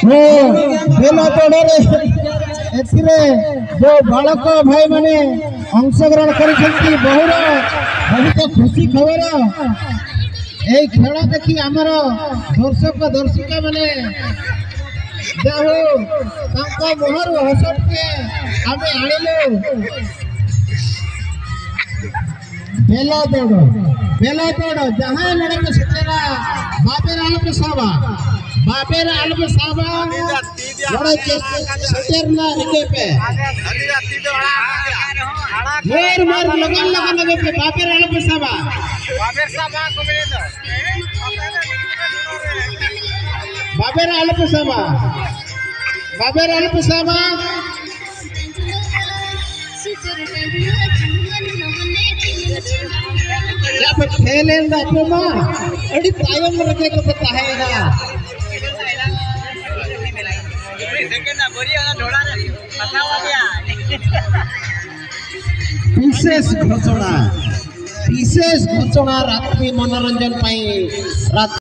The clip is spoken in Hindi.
बेल तोड़े जो बालक भाई माने अंशग्रहण कर बहुत खुशी खबर यही खेल देखी आमर दर्शक दर्शिका माने मुहर हस टे आम आणिलु बेल तोड़ जहाँ लड़के सतेरा बाबेर आलम साहबा लड़के सतेरना रिके पे मार लगे पे बाबेर आलम साहबा बाबेर आलम साहबा या पे खेलेंदा अपमा अड़ी तायम रखे को पता है ना विशेष घोषणा रात्रि मनोरंजन पाई